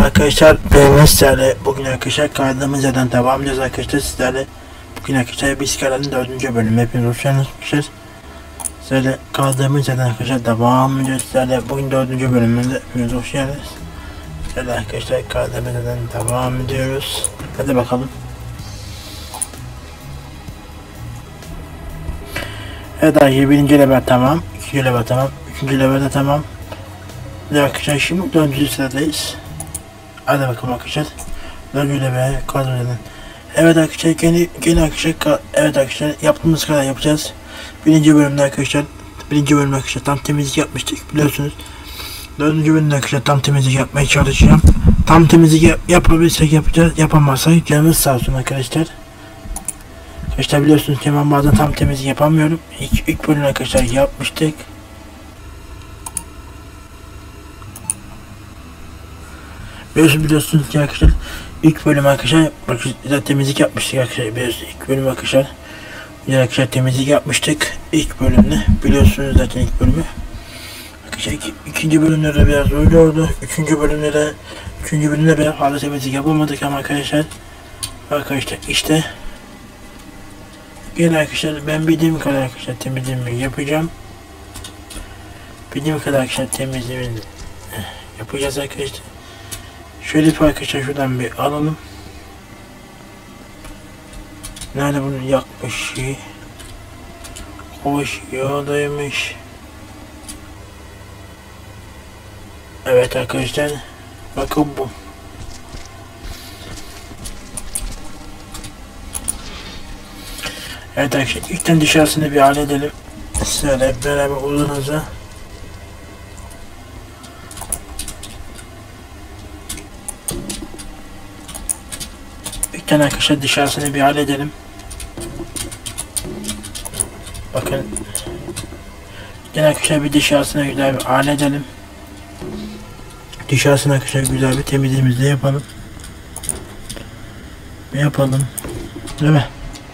arkadaşlar, ben sizlerle bugün arkadaşlar kaldığımız yerden devam edeceğiz arkadaşlar. Sizlerle bugün arkadaşlar bir skalanın 4. bölümü, hepiniz hoş geldiniz arkadaşlar. Sizlerle kaldığımız yerden arkadaşlar devam ediyoruz. Sizlerle bugün 4. bölümünde hepiniz hoş geldiniz. Sizlerle arkadaşlar kaldığımız yerden devam ediyoruz. Hadi bakalım. Evet arkadaşlar, 1. level tamam, 2. level tamam, 3. level de tamam. Ve arkadaşlar şimdi 4. sıradayız. Hadi bakalım arkadaşlar. 4. level kaldırmadan. Evet arkadaşlar, gene arkadaşlar, evet arkadaşlar, yaptığımız kadar yapacağız. 1. bölümde arkadaşlar, 1. bölümde arkadaşlar tam temizlik yapmıştık biliyorsunuz. 4. bölümde arkadaşlar tam temizlik yapmaya çalışacağım. Tam temizlik yapabilirsek yapacağız, yapamazsak canımız sağ olsun arkadaşlar. Arkadaşlar biliyorsunuz ki ben bazen tam temizlik yapamıyorum. İlk bölüm arkadaşlar yapmıştık. Biliyorsunuz ki arkadaşlar ilk bölüm arkadaşlar zaten temizlik yapmıştık arkadaşlar. Biliyorsunuz ilk bölüm arkadaşlar. Arkadaşlar temizlik yapmıştık ilk bölümde. Biliyorsunuz zaten ilk bölümü. Arkadaşlar ikinci bölümlerde biraz öyle oldu. Üçüncü bölümde biraz fazla temizlik yapamadık ama arkadaşlar işte gene arkadaşlar ben bildiğim kadar arkadaşlar temizliğimi yapacağım. Bildiğim kadar arkadaşlar temizliğimi yapacağız arkadaşlar. Şöyle bir arkadaşlar şuradan bir alalım. Nerede bunu yakmış şey? Hoş yağdaymış. Evet arkadaşlar, bakın bu. Evet arkadaşlar, ilkten dışarısını bir halledelim. Sizlerle hep beraber uzun hızlı. İlkten arkadaşlar dışarısını bir halledelim. Bakın. Gene arkadaşlar bir dışarısını güzel bir halledelim. Dışarısını arkadaşlar güzel bir temizliğimizi yapalım. Değil mi?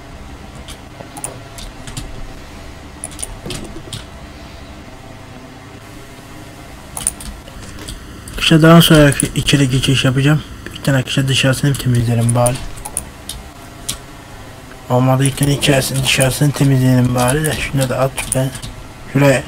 İşte daha sonra içeri geçiş yapacağım. Bir tane arkadaşlar dışarısını temizleyelim bari. Olmadı ilk tane içerisini dışarısını temizleyelim bari de şunu da at ben şuraya.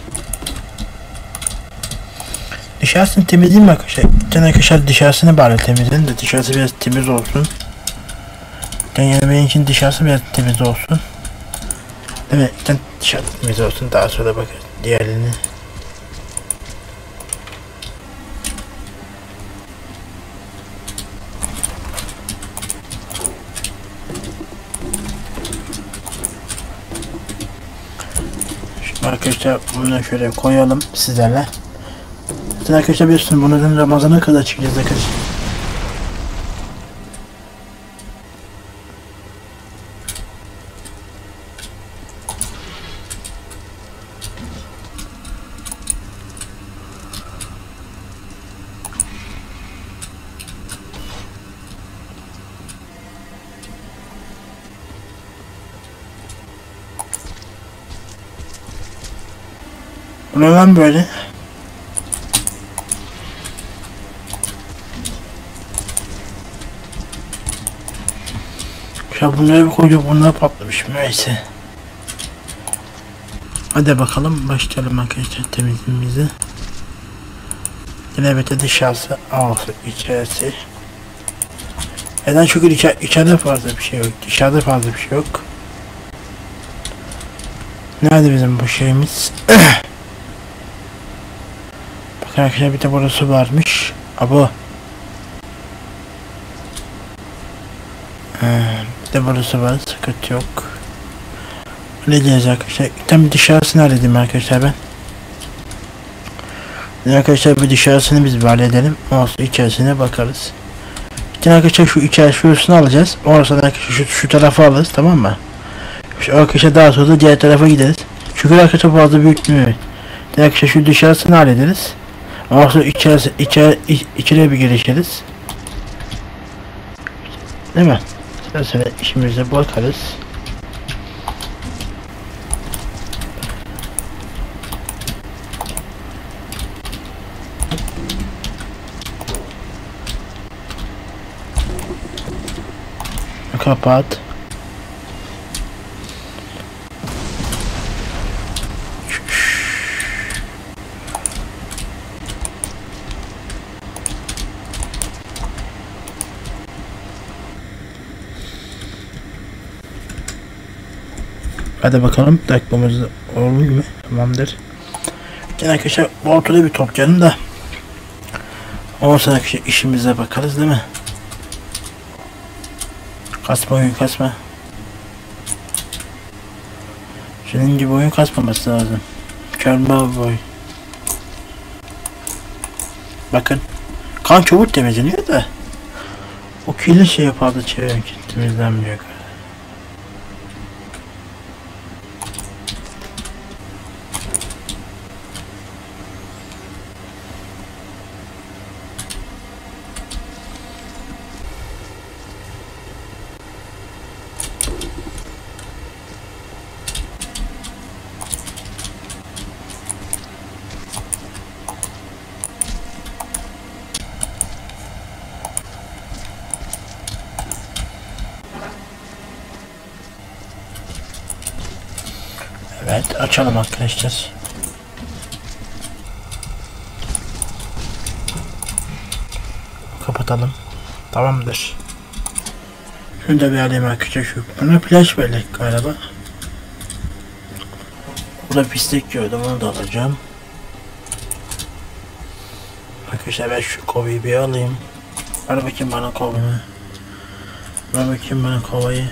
Dışarısını temizleyeyim arkadaşlar. Bir tane arkadaşlar dışarısını bari temizleyin de dışarısı biraz temiz olsun. Yani benim için dışarısı biraz temiz olsun. Değil mi? Bir tane dışarısı temiz olsun, daha sonra bakarız diğerlerini. Arkadaşlar bunu şöyle koyalım sizlerle. Zaten arkadaşlar biliyorsunuz bunun Ramazan'a kadar çıkacağız arkadaşlar. Bu ne lan böyle? Ya bunları bir koyuyor, bunlar patlamış neyse. Hadi bakalım başlayalım arkadaşlar temizliğimizi. Yine bete dışarısı, ağzı, içerisi. Neden çünkü içeride fazla bir şey yok, dışarıda fazla bir şey yok. Nerede bizim bu şeyimiz? Bakın arkadaşlar bir de burası varmış. Abo. Bir de burası var, sıkıntı yok. Ne diyeceğiz arkadaşlar? Tam dışarısını halledeyim arkadaşlar ben. Arkadaşlar bir dışarısını biz bir halledelim. Olsun içerisine bakarız. Bir arkadaşlar şu şurasını alacağız. Orasını arkadaşlar şu tarafa alırız, tamam mı? Şu arkadaşlar daha sonra diğer tarafa gideriz. Çünkü arkadaşlar fazla büyütmüyor. Arkadaşlar şu dışarısını hallederiz. Ondan sonra içeriye bir girişiriz. Değil mi? Mesela işimize bakarız. kapat. Hadi bakalım dakikamız olur mu? Tamamdır. Yine arkadaşlar bu ortada bir top canım da. Ondan sonra işimize bakarız değil mi? Kasma oyun kasma. Senin gibi oyun kasmaması lazım. Mükemmel bir oyun. Bakın. Kan çabuk temizleniyor da. O kirli şey yapardı çevirmek temizlenmiyor. Evet, açalım arkadaşlar. Kapatalım. Tamamdır. Şunu da bir alayım arkadaşlar şu. Buna plaj bellek galiba. Burada pislik gördüm, onu da alacağım. Arkadaşlar ben şu kovayı bir alayım. Ver bakayım bana kovayı. Ver bakayım bana kovayı.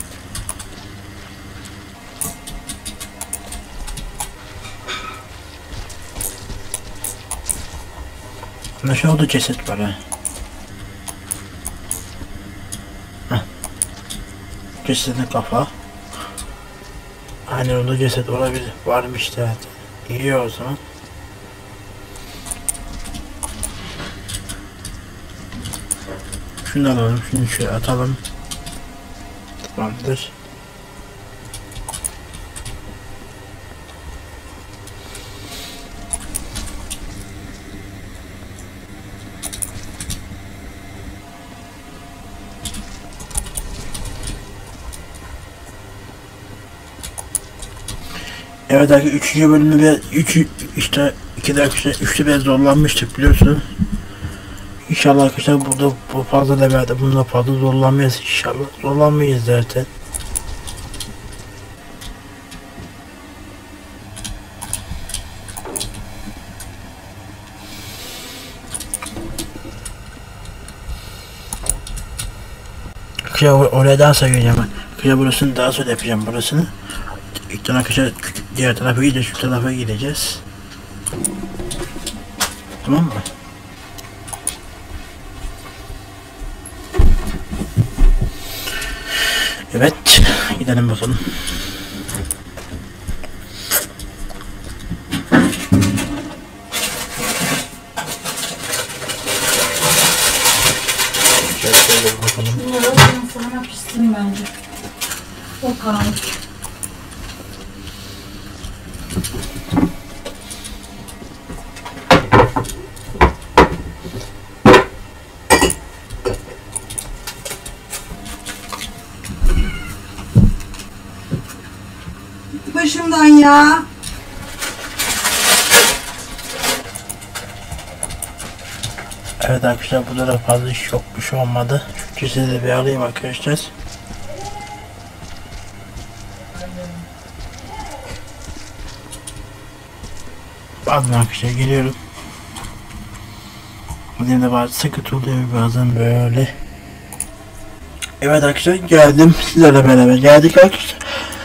Aşağıda ceset var ha. Heh. Cesedin kafa. Aynen orada ceset olabilir. Varmış zaten. İyi o zaman. Şunu alalım. Şunu şöyle atalım. Tamamdır. Evet arkadaşlar 3. bölümde işte 2 dakika 3'te biraz zorlanmıştık biliyorsunuz. İnşallah arkadaşlar burada bu fazla levelde bunda fazla zorlanmayız inşallah. Zorlanmayız zaten. Kıya oraya daha sayacağım ben. Kıya burasını daha sonra yapacağım burasını. İlk tane arkadaşlar diğer tarafa gideceğiz, şu tarafa gideceğiz. Tamam mı? Evet, gidelim bakalım. Şöyle bakalım. Bunları fırına pişsin bence. O kadar. Başımdan ya. Evet arkadaşlar burada da fazla iş yok, bir şey olmadı. Şu cesedi de bir alayım arkadaşlar. Bazen arkadaşlar geliyorum. Bugün de bazı sıkıntı oluyor bazen böyle. Evet arkadaşlar geldim, sizlerle beraber geldik arkadaşlar.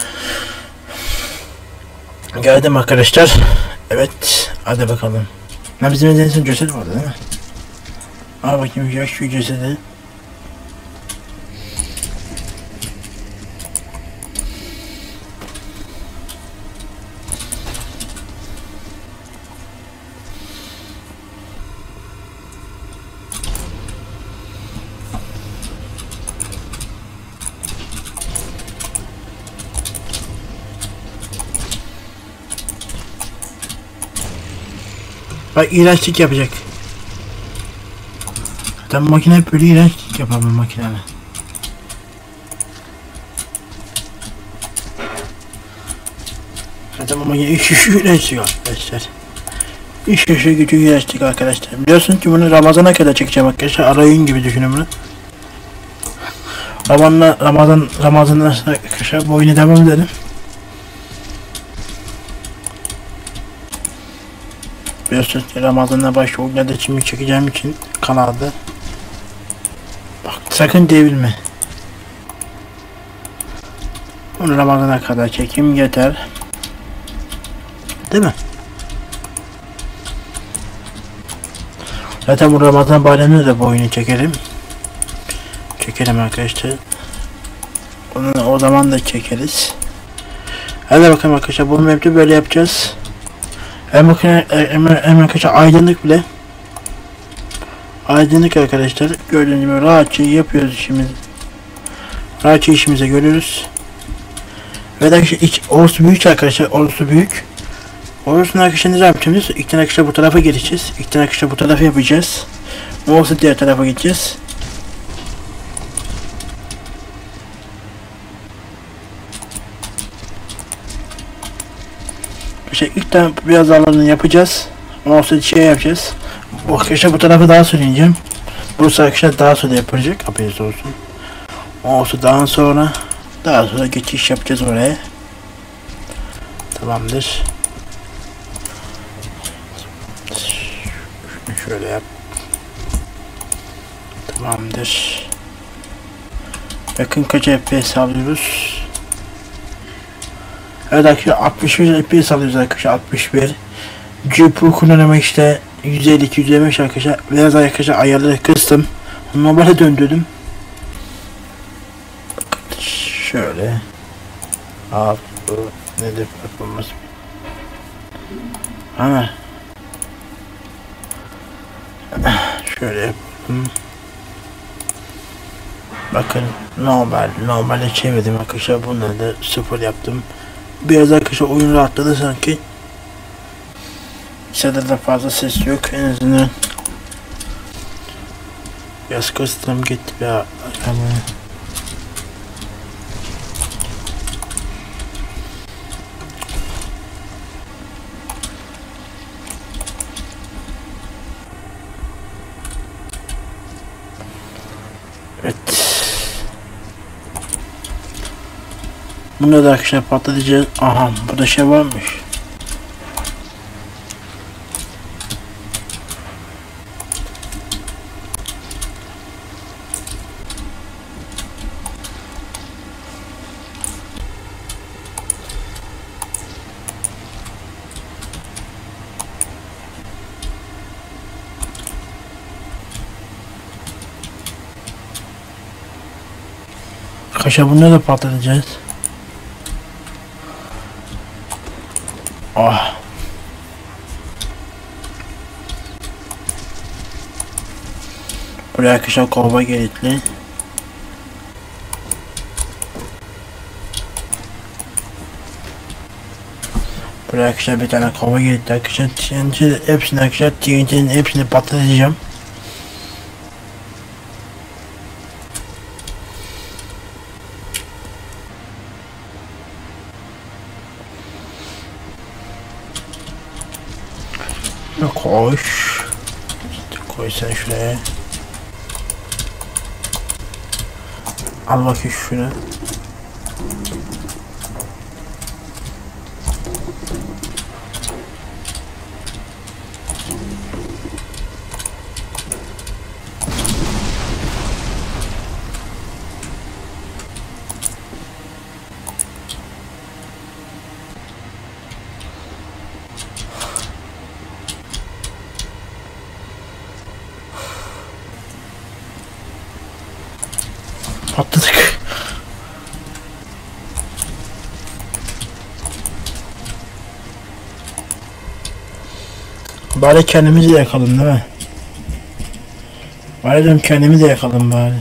Geldim arkadaşlar. Evet hadi bakalım. Ha bizim elimizde ceset vardı değil mi? Al bakayım ya şu cesedi. Bak iğrençlik yapacak. Zaten makine hep böyle iğrençlik yapar bu makineler. uğraştım ama yine iş işi güneştik arkadaşlar. İş işi gücü güneştik arkadaşlar. Biliyorsunuz ki bunu Ramazan'a kadar çekeceğim arkadaşlar. Arayın gibi düşünün bunu. Ramazan'dan sonra arkadaşlar bu oyunu devam edelim. Biliyorsunuz ki Ramazan'la başka oyunlarda şimdi çekeceğim için kanalda. Bak sakın devirme. Bunu Ramazan'a kadar çekeyim yeter. Değil mi? Zaten bu Ramazan bayramında da bu oyunu çekerim. Çekelim arkadaşlar. Onu o zaman da çekeriz. Hadi bakalım arkadaşlar, bu map'te böyle yapacağız. Hemen arkadaşlar aydınlık bile. Aydınlık arkadaşlar. Gördüğünüz gibi rahatça yapıyoruz işimizi. Rahatça işimize görüyoruz. Ve arkadaşlar orası büyük arkadaşlar. Orası büyük. Orasını arkadaşlar ne yapacağız? İlk tane arkadaşlar bu tarafa geçeceğiz. İlk tane arkadaşlar bu tarafa yapacağız. Orası diğer tarafa gideceğiz. İlk tane biraz alanını yapacağız. Orası şey yapacağız. Bu arkadaşlar bu tarafa daha sonra ineceğim. Burası arkadaşlar daha sonra yapılacak. Haberiniz olsun. Orası daha sonra geçiş yapacağız oraya. Tamamdır. Şöyle yap. Tamamdır. Bakın kaç FPS alıyoruz. Evet arkadaşlar 61 FPS alıyoruz arkadaşlar, 61. GPU kullanımı işte 150-225 arkadaşlar. Biraz arkadaşlar ayarları kıstım. Normale döndürdüm. Şöyle. Abi bu nedir performans? Ana. Şöyle yapalım. Bakın normale çevirdim arkadaşlar. Bunları da sıfır yaptım. Biraz arkadaşlar oyun rahatladı sanki. İçeride de fazla ses yok en azından. Biraz kıstım gitti bir arkamı. Evet. Bunu da arkadaşlar patlatacağız. Aha burada şey varmış. Arkadaşlar bunları da patlatacağız. Ah. Buraya arkadaşlar kova gerekli. Buraya arkadaşlar bir tane kova gerekli arkadaşlar. Hepsini arkadaşlar TNT'nin hepsini patlatacağım. Koş. Koy sen şuraya. Al bakayım şunu. Patladık. Bari kendimizi yakalım değil mi? Bari diyorum kendimizi yakalım bari.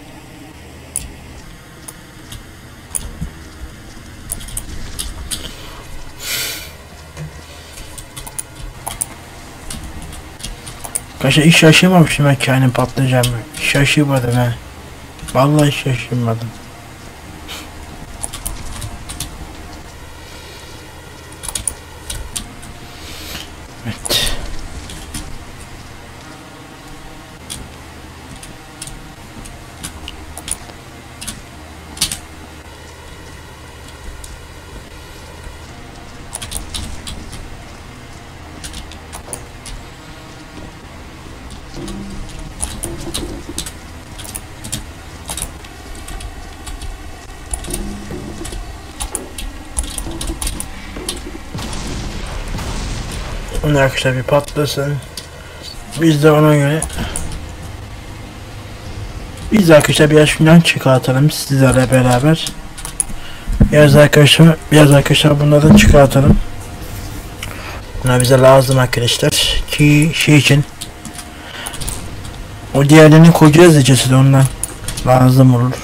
Kaşa hiç şaşırmamıştım ben kendim patlayacağım. Şaşırmadım ha. Vallahi şaşırmadım. Bunu arkadaşlar bir patlasın. Biz de ona göre biz arkadaşlar biraz şundan çıkartalım sizlerle beraber. Biraz arkadaşlar bunlardan çıkartalım. Bunlar bize lazım arkadaşlar ki şey için. O diğerlerini koyacağız diyeceğiz de ondan lazım olur.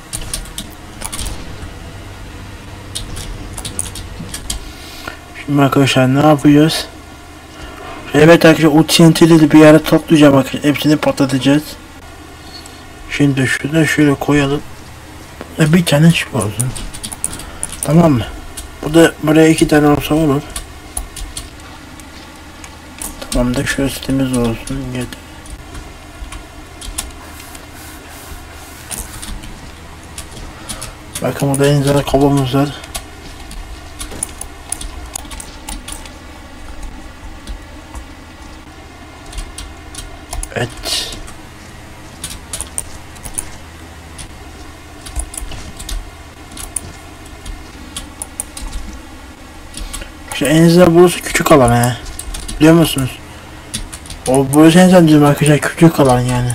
Şimdi arkadaşlar ne yapacağız? Evet arkadaşlar o TNT'leri bir yere toplayacağım bakın. Hepsini patlatacağız. Şimdi şurada şöyle koyalım. Bir tane çık olsun. Tamam mı? Bu da buraya 2 tane olsa olur. Tamam da şöyle sitemiz olsun. Yeter. Bakın burada en güzel kabımız var. Evet. Şu en azından burası küçük alan he. Biliyor musunuz? O burası en azından diyorum arkadaşlar küçük alan yani.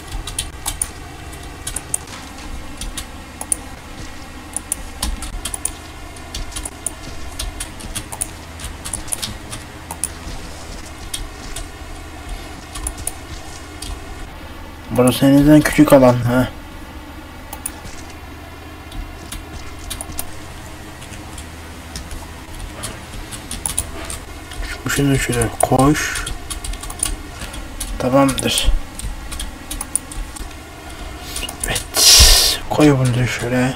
Burası en azından küçük alan ha. Şunu şöyle koş. Tamamdır. Evet. Koy bunu da şöyle.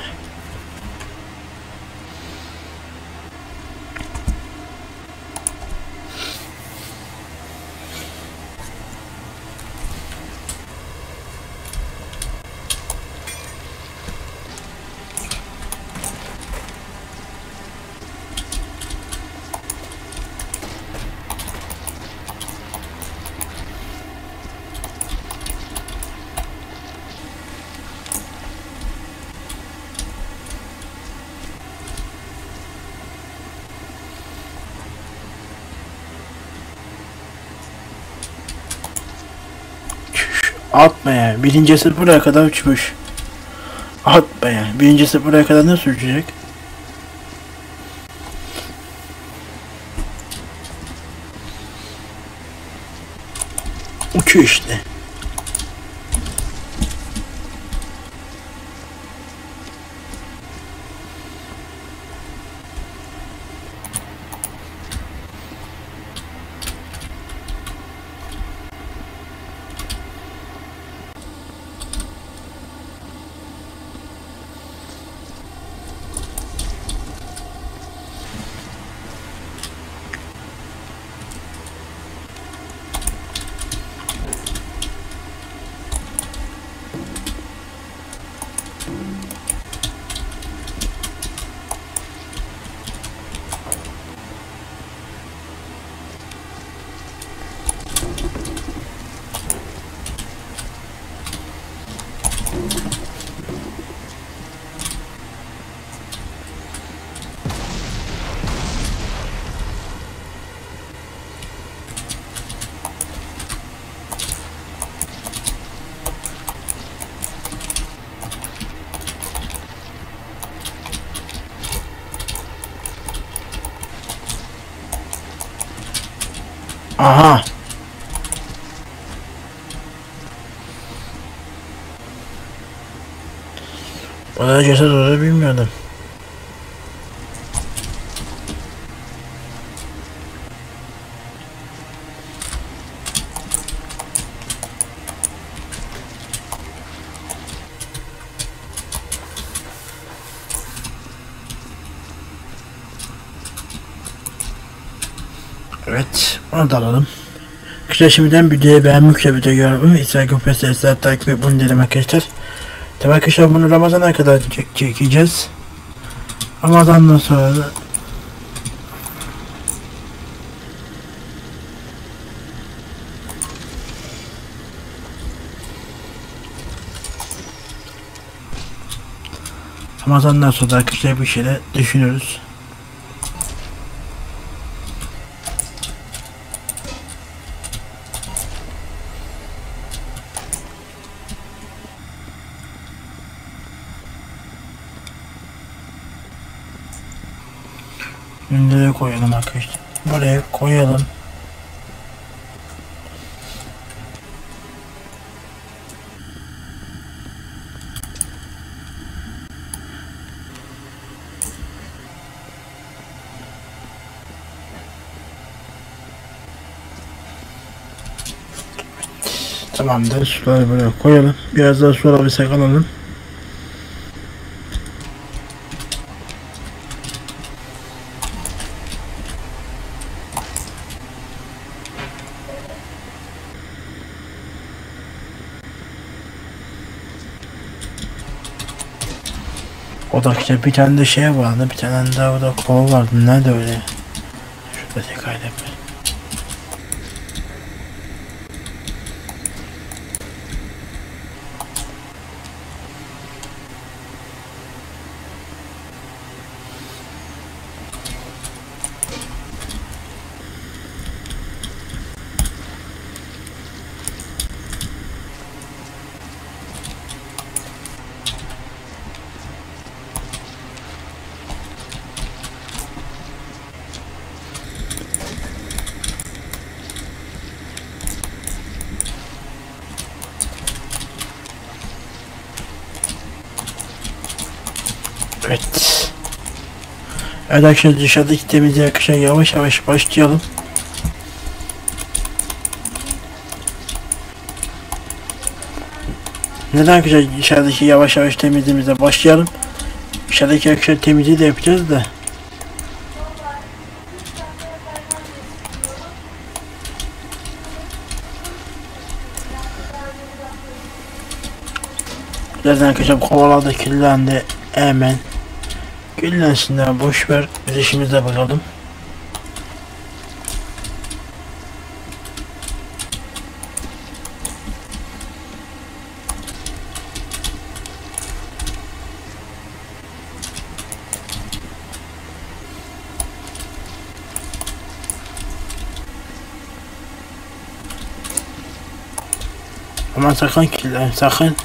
Atma ya. Birincisi buraya kadar uçmuş. Atma ya. Birincisi buraya kadar nasıl uçacak? Uçuyor işte. Aha. Bana ceset olduğunu bilmiyordum. Evet, onu da alalım. Arkadaşlar şimdiden videoyu beğenmek ve videoyu yorumlayın. Instagram festivali takip et bunu dedim arkadaşlar. Tabii arkadaşlar bunu Ramazan'a kadar çekeceğiz. Ramazan'dan sonra da Ramazan'dan sonra arkadaşlar bir şeyler düşünürüz. Nereye koyalım arkadaşlar? Buraya koyalım. Tamamdır. Suları buraya koyalım. Biraz daha su alabilsek alalım. O da işte bir tane de şey vardı. Bir tane daha o da kova vardı. Nerede öyle? Şurada tekrar yapayım. Evet. Evet arkadaşlar, dışarıdaki temizliğe arkadaşlar yavaş yavaş başlayalım. Neden arkadaşlar dışarıdaki yavaş yavaş temizliğimize başlayalım? Dışarıdaki arkadaşlar temizliği de yapacağız da. Birazdan arkadaşlar kovalarda kirlendi, hemen kirlensinler, boşver, biz işimize bakalım. Ama sakın kirlen, sakın.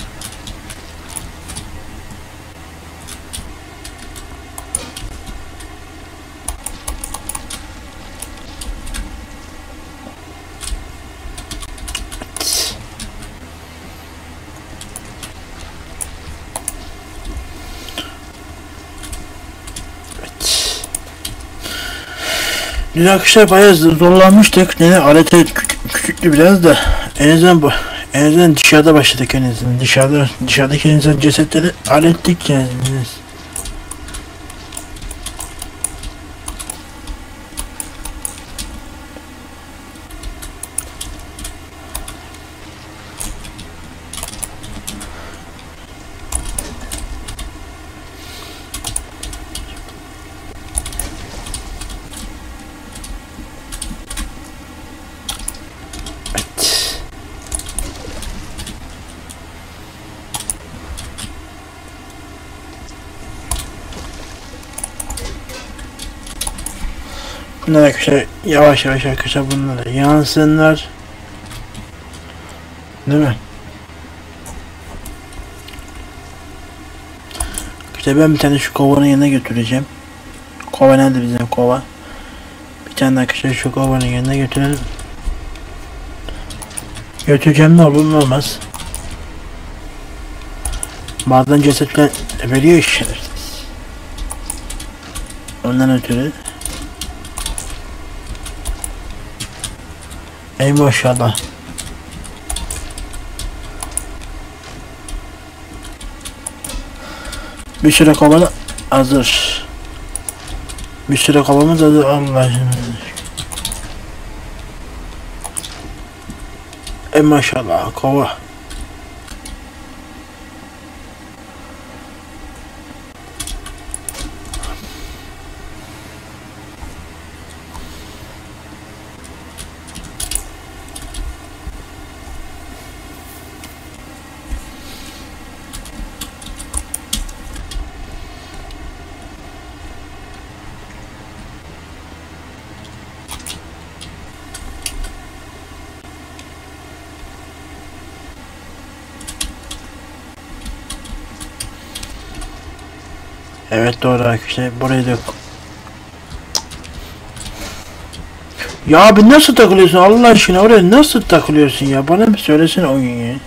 Dün arkadaşlar bayağı zorlanmıştık. Ne alete küçüktü biraz da. En azından dışarıda başladık en azından. Dışarıdaki insan cesetleri hallettik yani. Bunlar arkadaşlar yavaş yavaş arkadaşlar bunlara yansınlar. Değil mi? İşte ben bir tane şu kovanın yanına götüreceğim. Kova nerede bizim kova? Bir tane arkadaşlar şu kovanın yanına götürelim. Götüreceğim, ne olur ne olmaz. Bazen cesetler veriyor işler. Ondan ötürü. Ey maşallah. Bir süre kovalı hazır. Bir süre kovamız hazır. Allah'ım. Ey maşallah kova. Evet doğru arkadaşlar. Burayı da... Ya abi nasıl takılıyorsun Allah aşkına, oraya nasıl takılıyorsun ya? Bana bir söylesene oyun ya.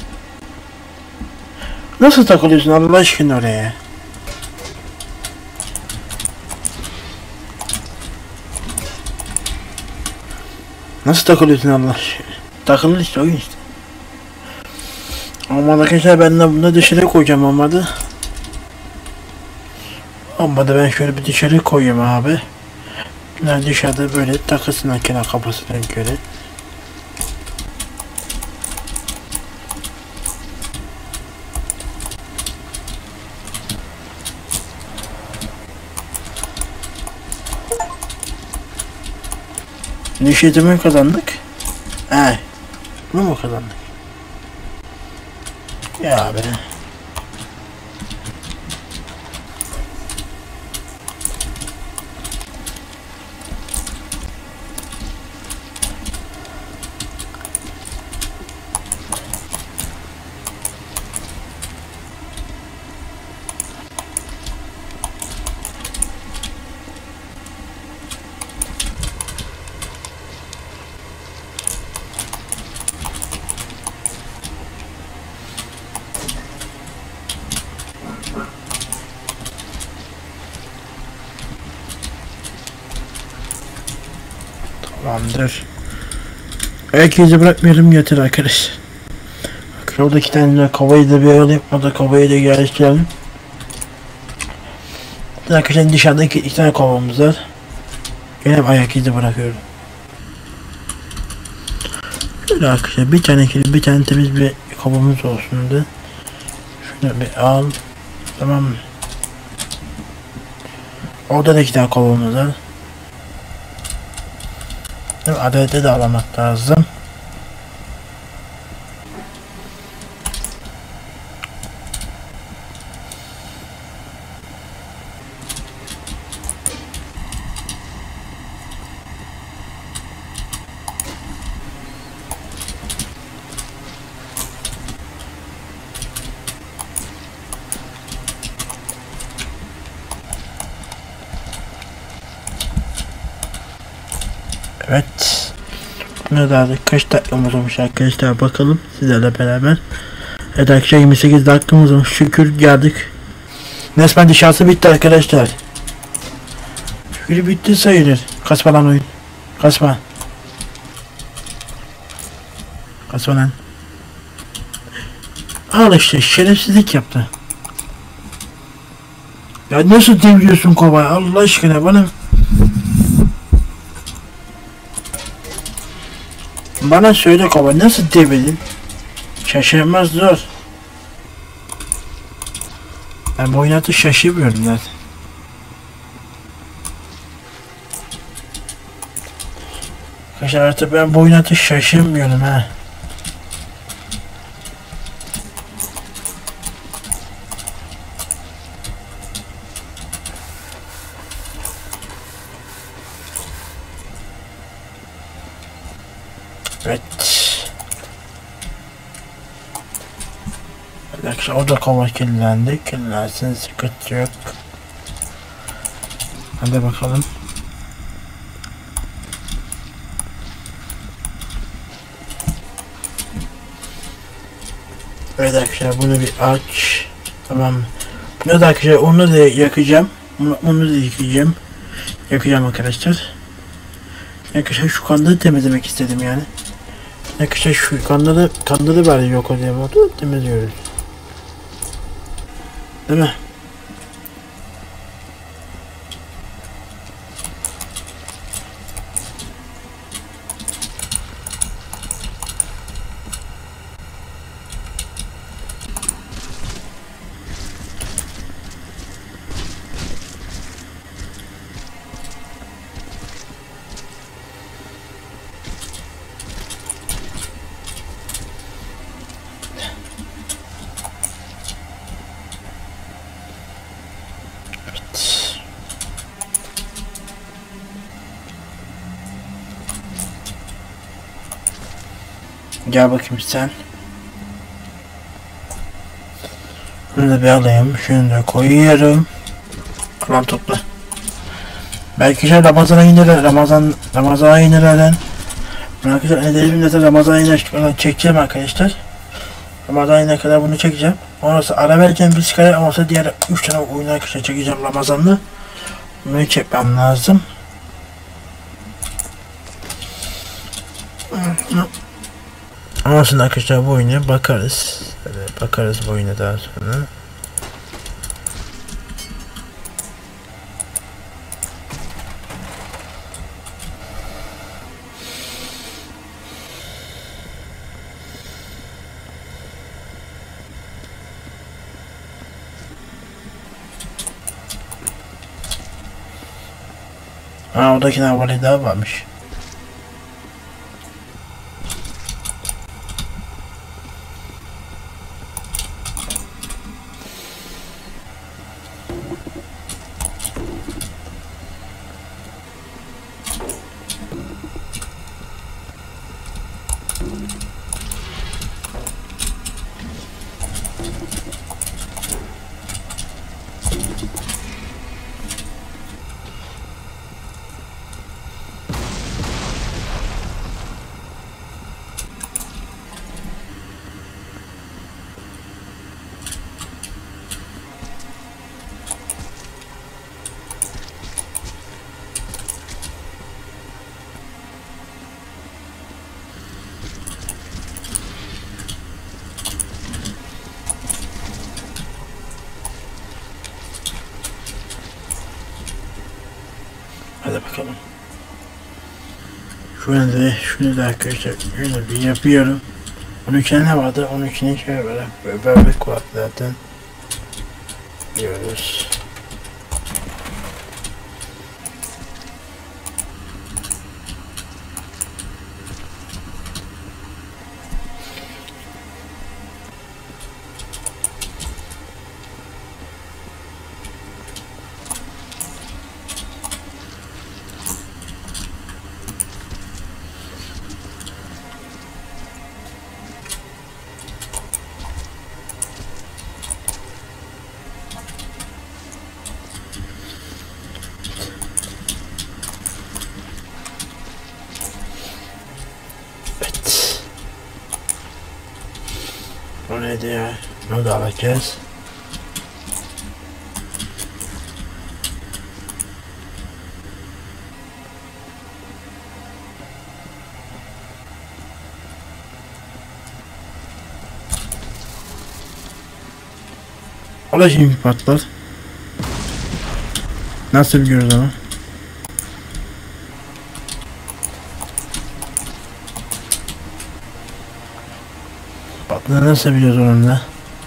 Nasıl takılıyorsun Allah aşkına oraya? Nasıl takılıyorsun Allah aşkına? Takılır işte oyun işte. Ama arkadaşlar ben de bunu dışarı koyacağım olmadı. Olmadı, ben şöyle bir dışarı koyayım abi. Yani dışarıda böyle takılsın kenar kafasına göre. Neşetime kazandık. Bunu mu kazandık? Ya be. Tamamdır. Herkese bırakmayalım yeter arkadaş. Bak orada 2 tane daha kovayı da bir alayım. O da kovayı da yerleştirelim. Arkadaşlar dışarıda 2 tane kovamız var. Gene ayak izi bırakıyorum. Şöyle arkadaşlar bir tane temiz bir kovamız olsun da. Şunu bir al. Tamam mı? Orada da 2 tane kovamız var. Adalete de alamak lazım. Evet. Ne daha kaç dakikamız olmuş arkadaşlar, bakalım sizlerle beraber. Evet arkadaşlar 28 dakikamız olmuş, şükür geldik. Resmen dışarısı bitti arkadaşlar. Şükür bitti sayılır. Kasma lan oyun. Kasma. Kasma lan. Al işte şerefsizlik yaptı. Ya nasıl deviriyorsun kovayı Allah aşkına bana. Bana söyle kova nasıl devirdin? Şaşırmaz zor. Ben bu oynatı şaşırmıyorum zaten. Arkadaşlar artık ben bu oynatı şaşırmıyorum ha. Evet. Arkadaşlar o da kova kirlendi. Kirlensin, sıkıntı yok. Hadi bakalım. Evet arkadaşlar bunu bir aç. Tamam. Bunu da arkadaşlar onu da yakacağım. Onu da yıkayacağım. Yakacağım arkadaşlar. Arkadaşlar şu kanları temizlemek istedim yani. Arkadaşlar şu kanları bari yok diye oldu. Temizliyoruz. Değil mi? Gel bakayım sen. Bunu da bir alayım. Şunu da koyuyorum. Toplan topla. Belki şey Ramazan ayında Ramazan ayında arkadaşlar edelim de Ramazan ayında çekeceğim arkadaşlar. Ramazan ayına kadar bunu çekeceğim. Ondan ara vereceğim bir sigara ama sonra diğer 3 tane oyun arkadaşlar çekeceğim Ramazan'da. Bunu çekmem lazım. Ama sonra arkadaşlar bu oyuna bakarız. Bakarız bu oyuna daha sonra. Oradaki havali daha varmış. Hadi bakalım. Şunu da arkadaşlar şunu bir yapıyorum. Onun için ne vardı? Onun için şöyle bebek var zaten. Diyoruz. O neydi ya? Bunu da alacağız. O da şimdi patlar. Nasıl biliyoruz ama? Patlar nasıl biliyoruz onun da?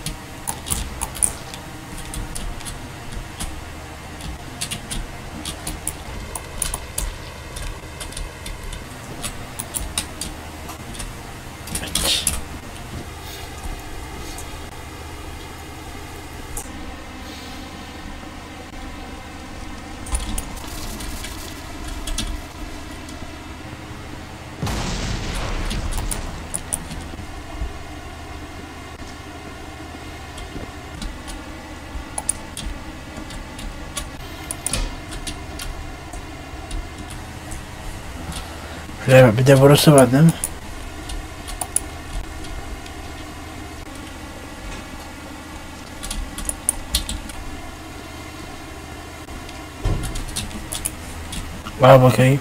Evet, bir de burası var değil mi? Var bakayım.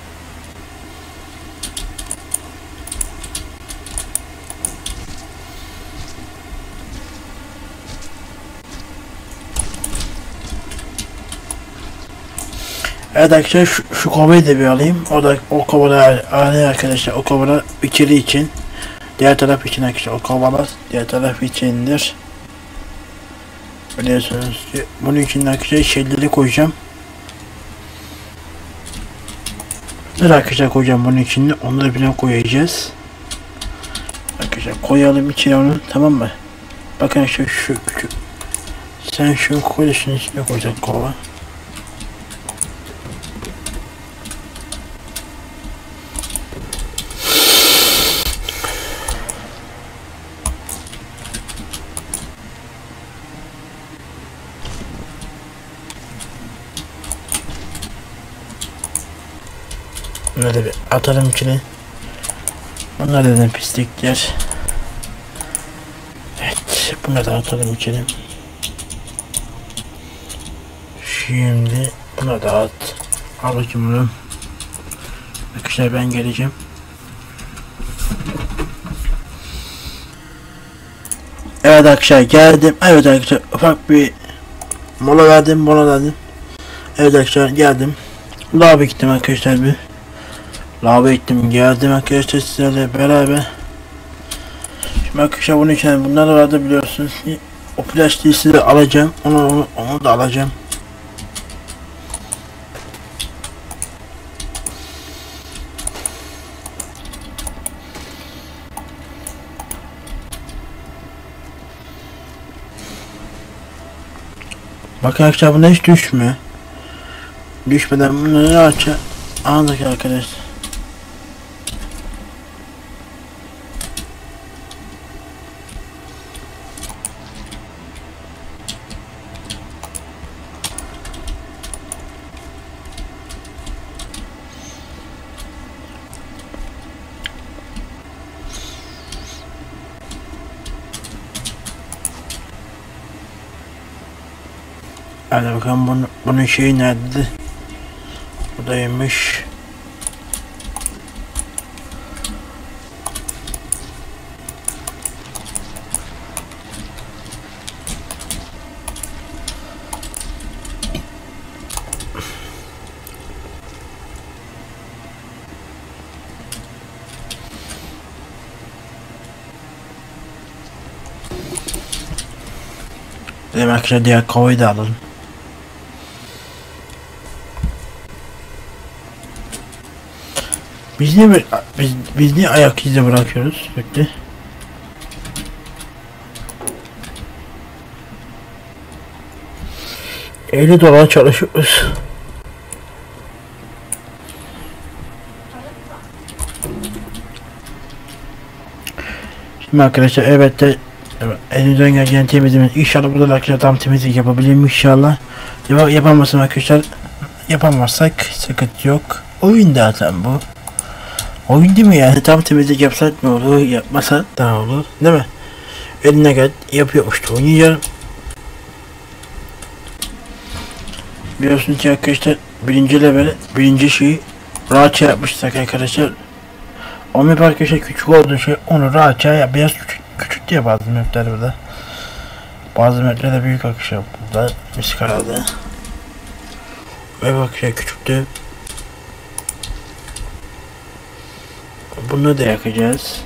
Evet arkadaşlar şu kovayı da bir alayım. O kovalar arkadaşlar o kovalar içeri için. Diğer taraf için arkadaşlar o kovalar diğer taraf içindir. Biliyorsunuz ki bunun için arkadaşlar şeyleri koyacağım. Ne arkadaşlar koyacağım bunun içinde onları bile koyacağız. Arkadaşlar koyalım içine onu, tamam mı? Bakın işte şu sen şu koy, şunun içine koyacak kova. Bunları bir atalım içine. Bunlar da pislikler. Evet, bunları da atalım içine. Şimdi buna da at. Al bakayım bunu. Arkadaşlar ben geleceğim. Evet arkadaşlar geldim. Evet arkadaşlar ufak bir mola verdim. Evet arkadaşlar geldim. Lava gittim arkadaşlar bir. Lava gittim geldim arkadaşlar sizlerle beraber. Şimdi arkadaşlar bunun için bunlar vardı biliyorsunuz. O plastiği size alacağım. Onu da alacağım. Bakın arkadaşlar bunda hiç düşmüyor. Düşmeden bunları açacağım. Anladık arkadaşlar. Hadi bakalım bunun şeyi nerede? Buradaymış. Demek ki diğer kovayı da alalım. Biz niye ayak izi bırakıyoruz sürekli? $50 çalışıyoruz. Şimdi arkadaşlar evet elimizden gelen temizliğimiz inşallah burada arkadaşlar tam temizlik yapabilirim inşallah. Yapamazsam arkadaşlar yapamazsak sıkıntı yok. Oyun zaten bu. Oyun değil mi yani? Tam temizlik yapsak ne olur, yapmasa daha olur, değil mi? Eline gel yapıyormuş da oynayacağım. Biliyorsunuz ki arkadaşlar birinci level, birinci şeyi rahatça yapmışsak arkadaşlar. O map arkadaşlar küçük olduğu şey onu rahatça yap. Biraz küçük diye bazı mapler burada. Bazı mapler de büyük arkadaşlar burada miskarada. Ve bak şey küçüktü. Bunu da yakacağız.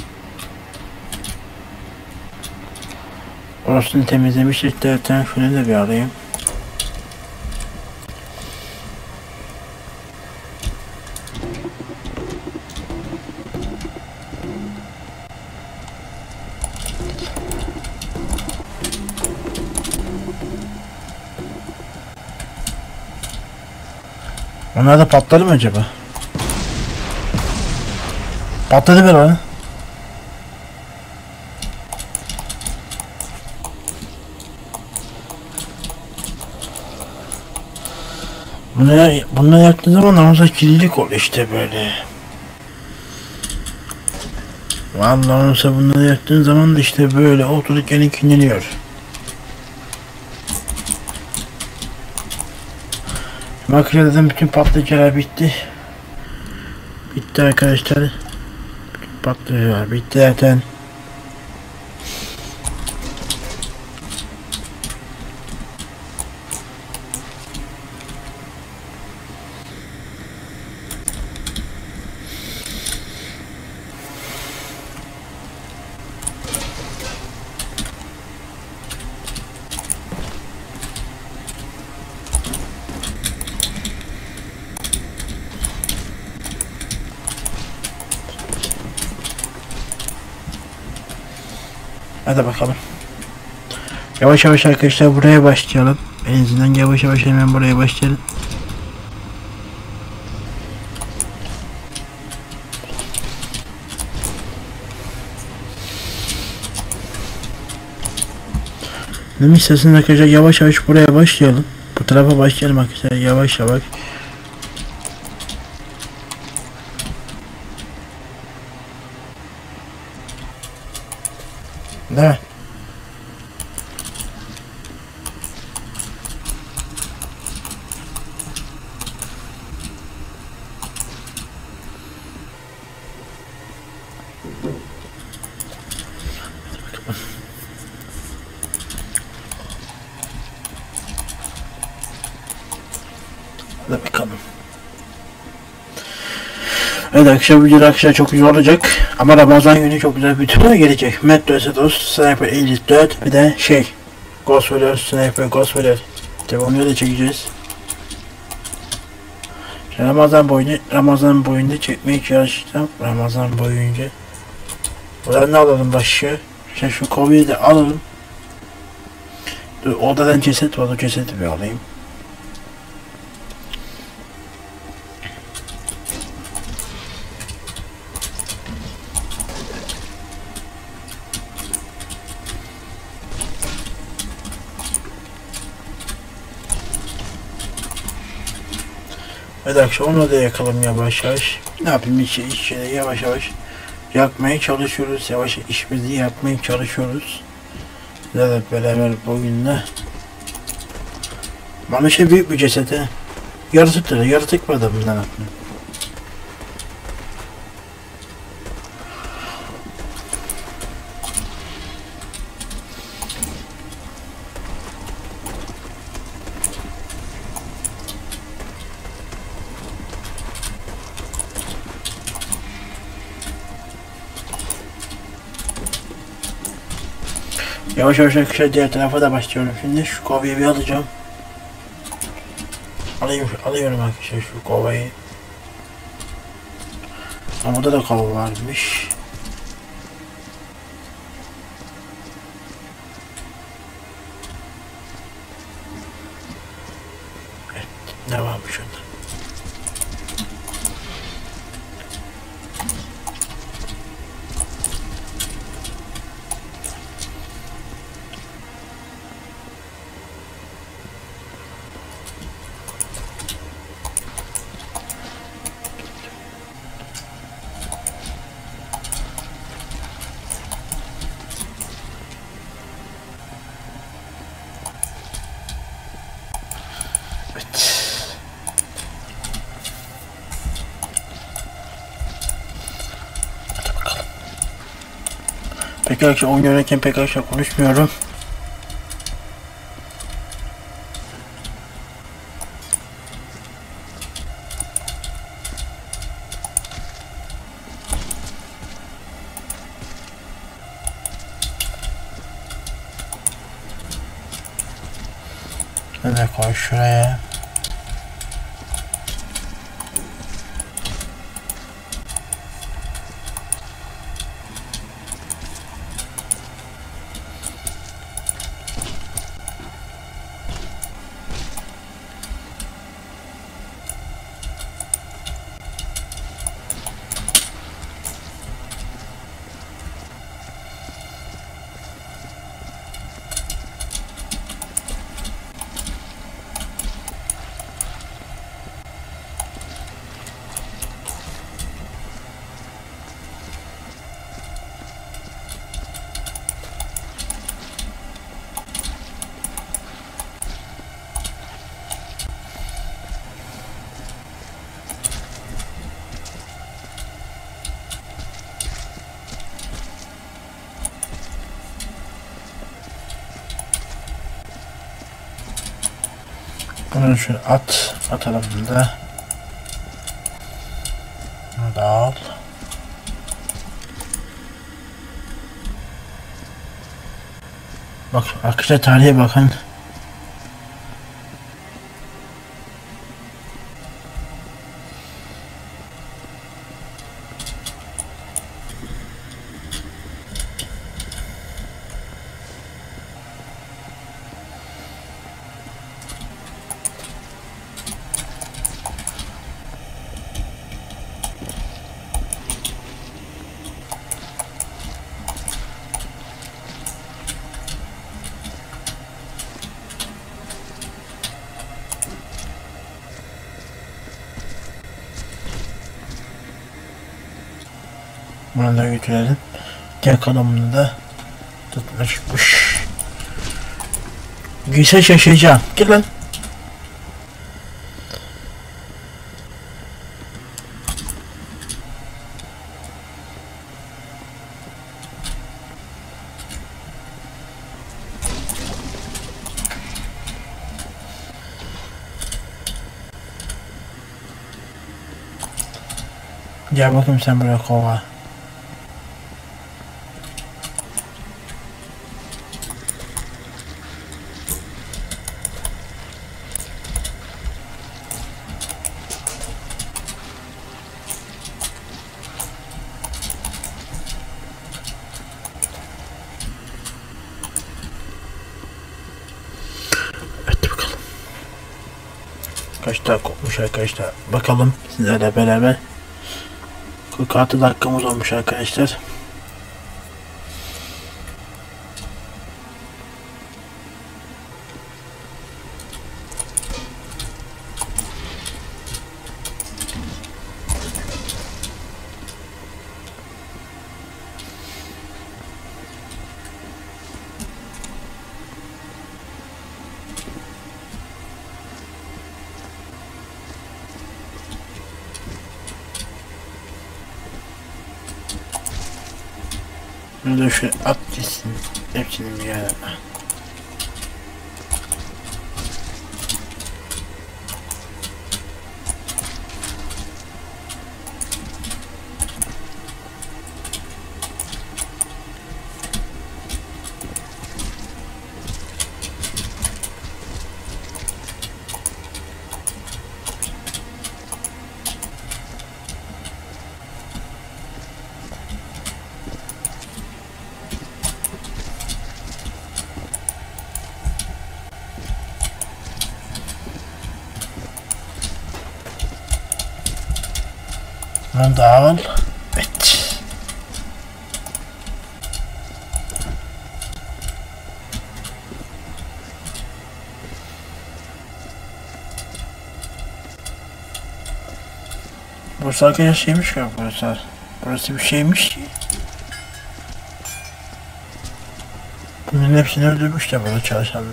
Orasını temizlemiştik zaten. Şunu da bir alayım. Onlar da patladı mı acaba? Patladı bir o. Bunları yaktığın zaman aramızda kirlilik oluyor işte böyle. Vallahi olsa bunları yaktığın zaman da işte böyle oturup yine kinleniyor. Makineden bütün patlıcılar bitti. Bitti arkadaşlar. Bütün patlıcılar bitti zaten. Hadi bakalım. Yavaş yavaş arkadaşlar buraya başlayalım. En azından yavaş yavaş hemen buraya başlayalım. Demiş sesiniz arkadaşlar yavaş yavaş buraya başlayalım. Bu tarafa başlayalım arkadaşlar yavaş yavaş. değil mi? Hadi bakalım. Evet, akşam videoda arkadaşlar çok güzel olacak. Ama Ramazan günü çok güzel bir video gelecek. Metro Exodus, Sniper Elite 4, bir de Ghost Warrior, Sniper Ghost Warrior. Tabi onu da çekeceğiz. Ramazan boyunca çekmeye çalışacağım. Ramazan boyunca. Buradan ne alalım başka? Şu kovayı da alalım. Dur, odadan ceset var, o cesedi bir alayım. Evet arkadaşlar, onu da yakalım yavaş yavaş. Ne yapayım, işleri yavaş yavaş yapmaya çalışıyoruz. Yavaş işimizi yapmaya çalışıyoruz. Sizlerle beraber bugünle. Bana büyük bir cesete. Yaratık var da bundan atmıyor. Yavaş yavaş arkadaşlar diğer tarafa da başlıyorum. Şimdi şu kovayı bir alacağım. Alıyorum arkadaşlar şu kovayı. Ama burada da kova varmış. Evet, ne varmış orada? Peki arkadaşlar, oyun oynarken pek arkadaşlar konuşmuyorum. Şöyle koy şuraya. Bunu şöyle atalım da. Bunu da al. Bak arkadaşlar, tarihe bakın. Bunu da götürelim. Diğer kalanını da Tutma çıkmış. Giyse şaşıracağım. Gel lan. Gel bakayım sen buraya kova. Hadi bakalım. Kaç daha kopmuş arkadaşlar. Bakalım sizlerle beraber. 46 dakikamız olmuş arkadaşlar. Bunu da şöyle at gitsin. Hepsini bir yere. Bunu da al. Evet. Burası arkadaşlar şeymiş ya burası. Burası bir şeymiş ki. Bunların hepsini öldürmüş de burada çalışanlar.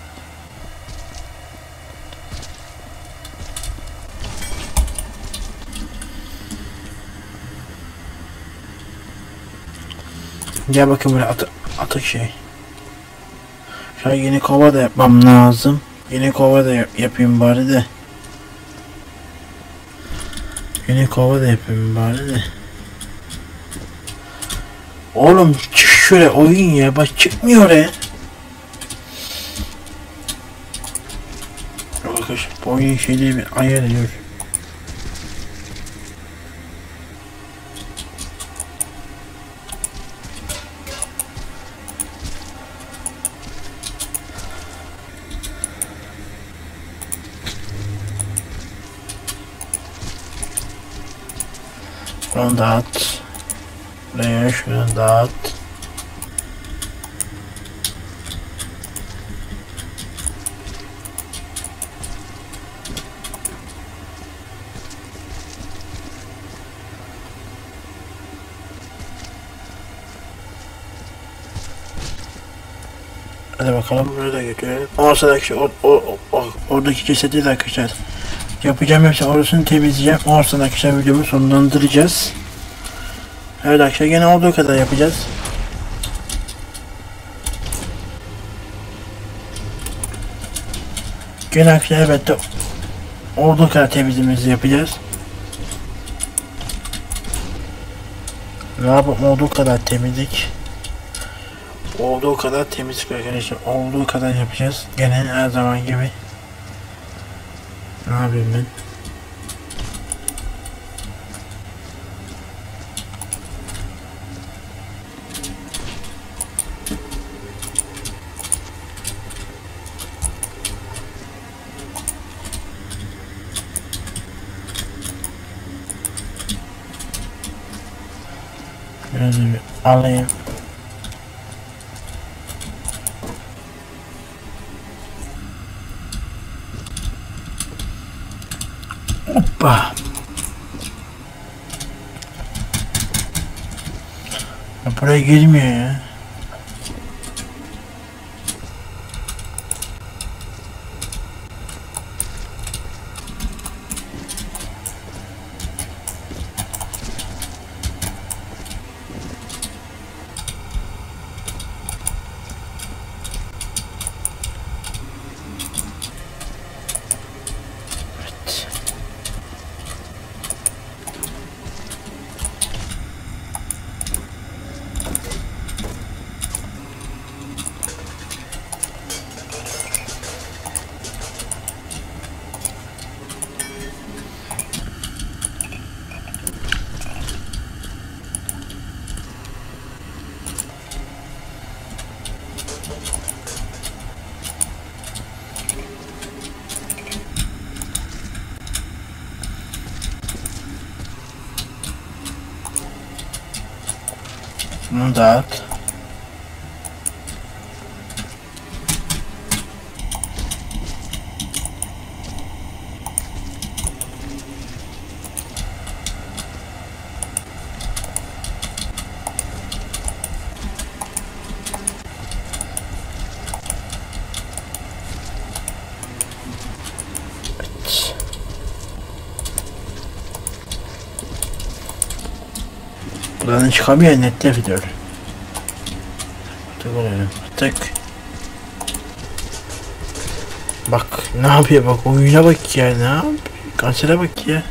Gel bakayım buraya atık şey. Şöyle yeni kova da yapmam lazım. Yeni kova da yapayım bari de. Yeni kova da yapayım bari de. Oğlum çık şöyle oyun ya. Bak çıkmıyor oraya. Arkadaşlar bu oyun şeyliği bir ayar ediyor. Şunu dağıt. Buraya şunu dağıt. Hadi bakalım buraya da götürelim. Ondan sonraki oradaki cesedi de arkadaşlar yapacağım, hepsini orasını temizleyeceğim. Ondan sonra arkadaşlar videomu sonlandıracağız. Evet arkadaşlar gene olduğu kadar yapacağız. Gene arkadaşlar elbette olduğu kadar temizliğimizi yapacağız. Ne yapalım, olduğu kadar temizlik. Olduğu kadar temizlik arkadaşlar. Olduğu kadar yapacağız. Gene her zaman gibi. Ne yapayım ben? Biraz bir alayım. Hoppa. Ya buraya girmiyor ya. Bunu da at. Buradan çıkamıyor, net ediyor. Tık oluyorum. Tık. Bak ne yapıyor, bak oyuna bak ya, ne yap? Kansere bak ya.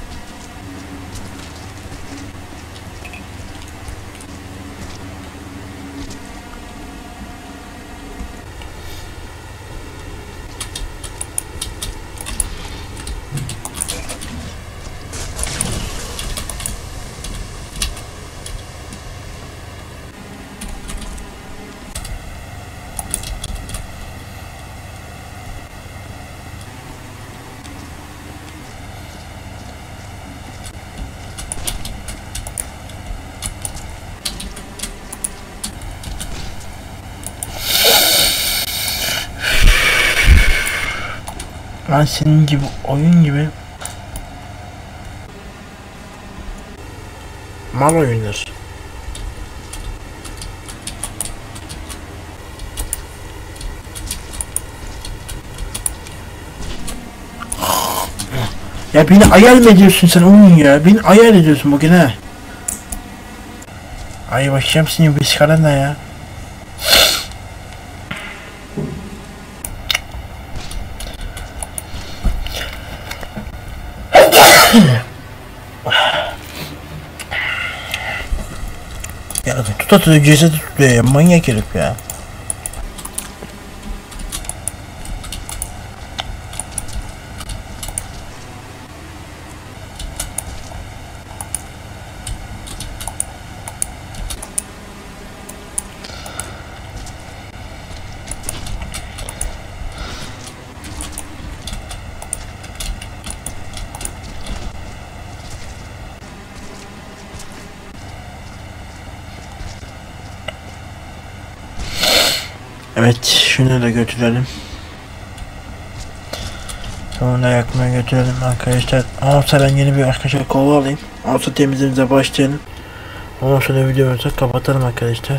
Ben senin gibi oyun gibi mal oyunlar. Ya beni ayar mı ediyorsun sen oyun ya? Beni ayar ediyorsun bugün ha. Ay başlayacağım senin bir çıkaran da ya. Ya tutatıyor cesedi tutuyor ya, manyak herif ya. Evet, şunu da götürelim. Sonra yakmaya götürelim arkadaşlar. Olsa ben yeni bir arkadaşlar kova alayım. Olsa temizliğimize başlayalım. Ondan sonra videomuzu kapatalım arkadaşlar.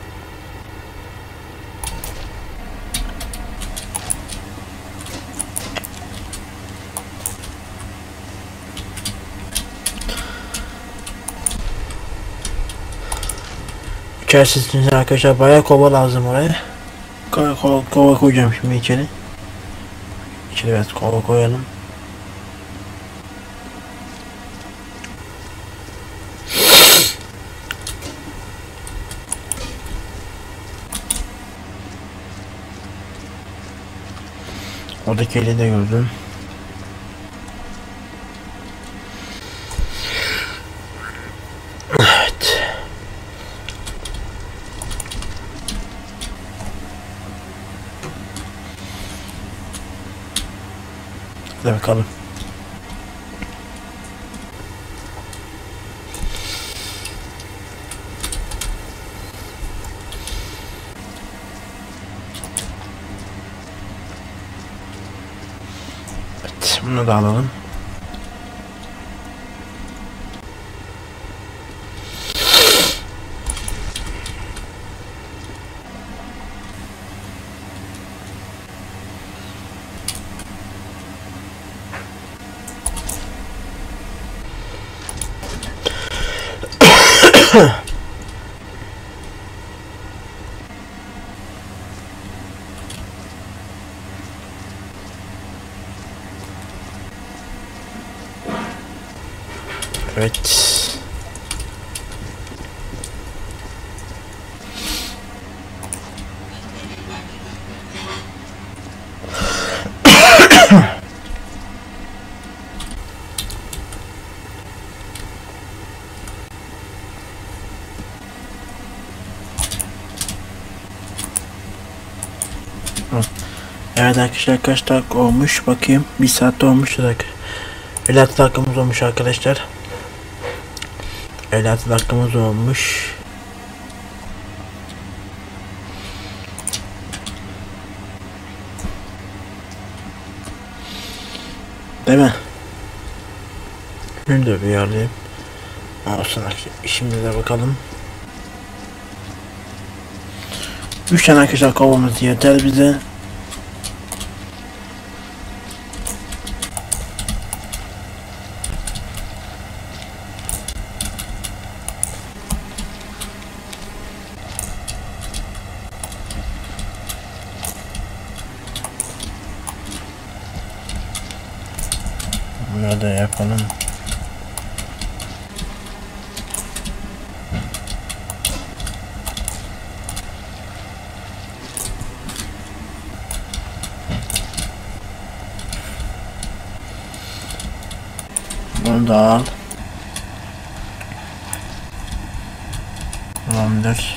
İçerisinde arkadaşlar bayağı kova lazım oraya. Kova koyacağım şimdi içeri. İçeri biraz kova koyalım. Oradaki eli de gördüm. Evet. Hadi bakalım. Evet, bunu da alalım. Evet. Evet arkadaşlar, kaç dakika olmuş bakayım. 1 saat olmuş dakika. 56 dakikamız olmuş arkadaşlar. 56 dakikamız olmuş. Değil mi? Şunu da bir ayarlayayım. Olsun, işimize bakalım. 3 tane arkadaşlar kovamız yeter bize. Bunları da yapalım. Bunu da al. Tamamdır.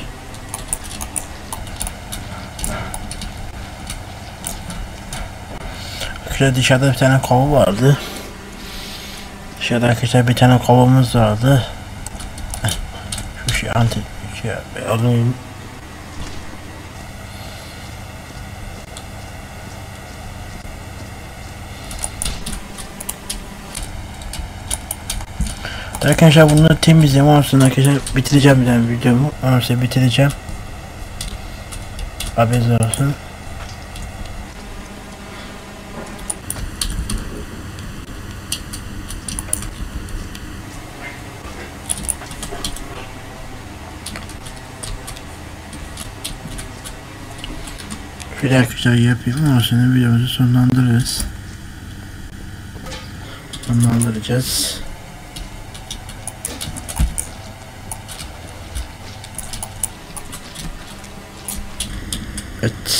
Şurada dışarıda bir tane kova vardı. Dışarıda arkadaşlar bir tane kovamız vardı. Şu şey alayım. Arkadaşlar bunları temizleyeyim. Ondan sonra arkadaşlar bitireceğim bir tane videomu. Ondan sonra bitireceğim. Haberiniz olsun. Şöyle arkadaşlar yapayım. Ondan sonra videomuzu sonlandırırız. Sonlandıracağız. Evet.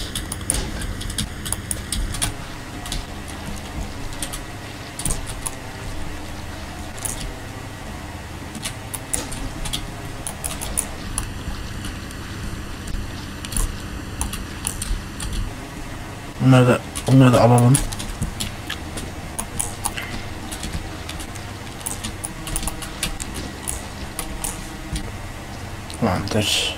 Bunları da alalım. Tamamdır.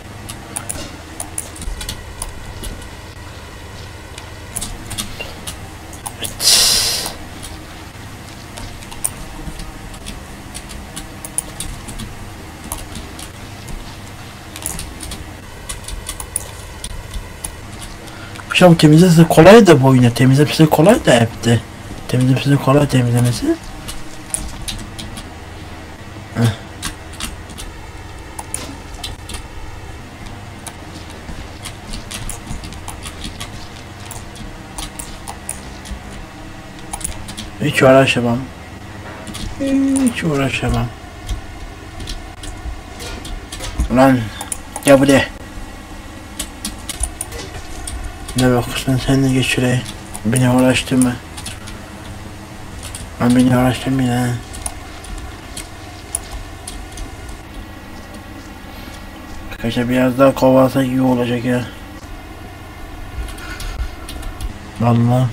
Akşam temizlemesi kolay da bu oyunu. Temizlemesi kolay da hep de. Temizlemesi kolay temizlemesi. Hiç uğraşamam. Hiç uğraşamam. Ulan ya bu de. Ne bakıyorsun, sen de geç şuraya. Beni uğraştırma. Beni uğraştırma ya. Arkadaşlar biraz daha kovalasa iyi olacak ya. Vallahi.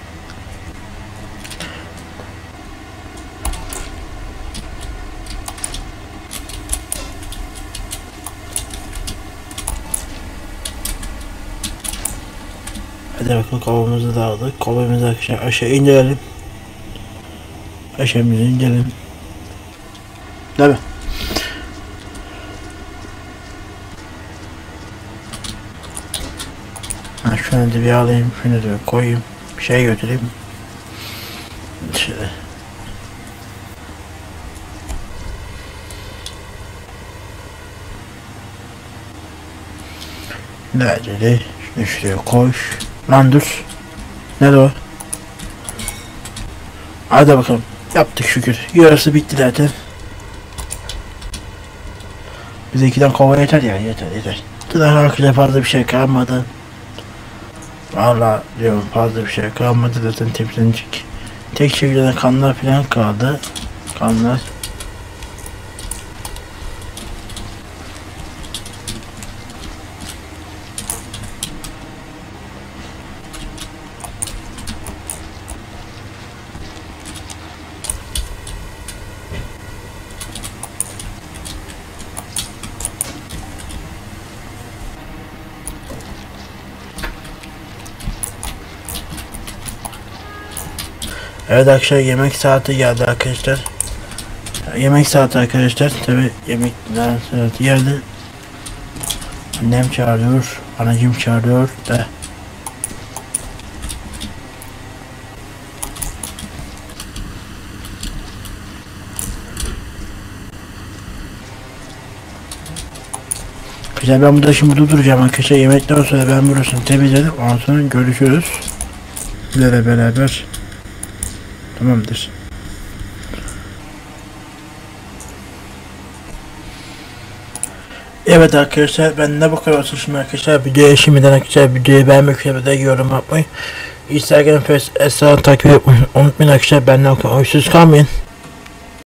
Hadi bakın, kovamızı da aldık. Kovamızı aşağı indirelim. Aşağımızı indirelim. Değil mi? Şunu da bir alayım. Şunu da bir koyayım. Bir şey götüreyim. Şöyle. Nerede? Şunu şuraya koş. Lan dur. Nerede o? Hadi bakalım. Yaptık şükür. Yarısı bitti zaten. Bize 2'den kova yeter ya. Yeter. Daha arkada fazla bir şey kalmadı. Valla diyorum, fazla bir şey kalmadı zaten, temizlenecek. Tek şekilde kanlar falan kaldı. Kanlar. Evet arkadaşlar, yemek saati geldi arkadaşlar. Yemek saati arkadaşlar. Tabi yemekler saati geldi. Annem çağırıyor. Anacım çağırıyor da. Güzel, ben burada şimdi duracağım arkadaşlar. Yemekten sonra ben burasını temizledim. Ondan sonra görüşürüz. Sizlerle beraber. Tamamdır. Evet arkadaşlar, ben de bu kadar olsun şimdi arkadaşlar. Videoya şimdiden arkadaşlar, videoyu beğenmek ve yorum yapmayı, Instagram, Facebook, Esra'nı takip etmeyi unutmayın arkadaşlar. Benden hoşsuz kalmayın.